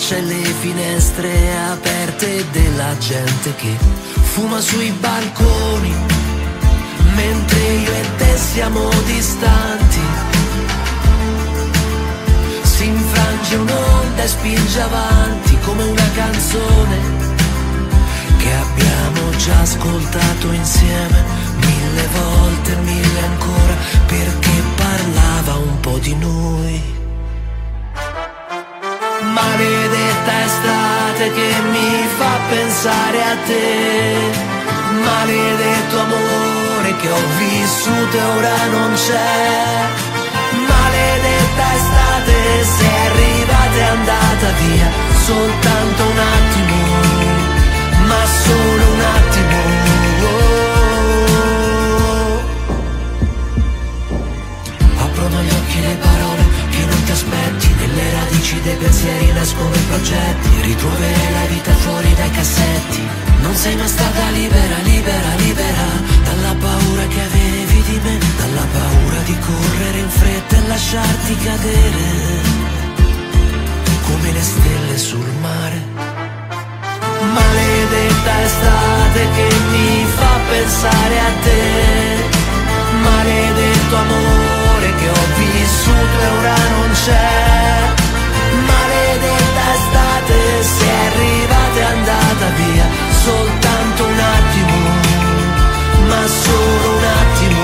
faccia e le finestre aperte della gente che fuma sui balconi, mentre io e te siamo distanti. Si infrange un'onda e spinge avanti come una canzone che abbiamo già ascoltato insieme 1000 volte, 1000 ancora, perché parlava un po' di noi. Maledetta estate che mi fa pensare a te, maledetto amore che ho vissuto e ora non c'è. Maledetta estate, sei arrivata e andata via, soltanto un attimo, ma solo un attimo. Aprono gli occhi le parole che non ti aspetti, nelle radici dei pensieri nascono i progetti, ritroverai la vita fuori dai cassetti. Non sei mai stata libera, libera, libera, dalla paura che avevi di me, dalla paura di correre in fretta e lasciarti cadere come le stelle sul mare. Maledetta estate che mi fa pensare a te, maledetto amore che ho vissuto e ora non c'è. Maledetta estate, sei arrivata e andata via, soltanto un attimo, ma solo un attimo.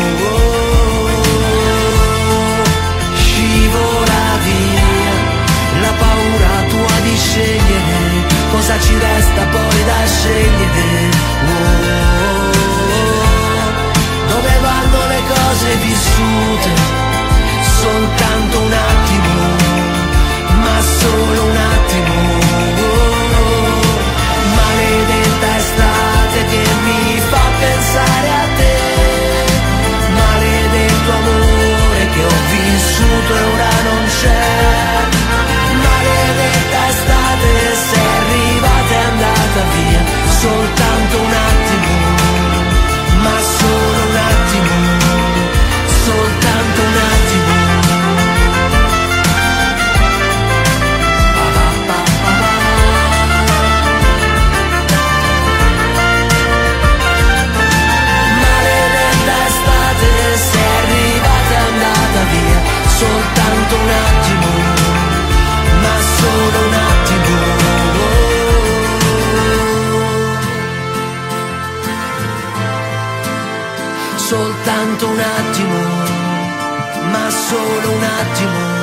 Scivola via la paura tua di scegliere, cosa ci resta poi da scegliere? Dove vanno le cose vissute? Soltanto un attimo, ma solo un attimo. Maledetta estate che mi fa pensare a te, maledetto amore che ho vissuto e ora non c'è. Maledetta estate, sei arrivata e andata via, soltanto un attimo, ma solo un attimo, soltanto un attimo. Maledetta estate, sei arrivata e andata via, soltanto un attimo, ma solo un attimo. Soltanto un attimo, ma solo un attimo.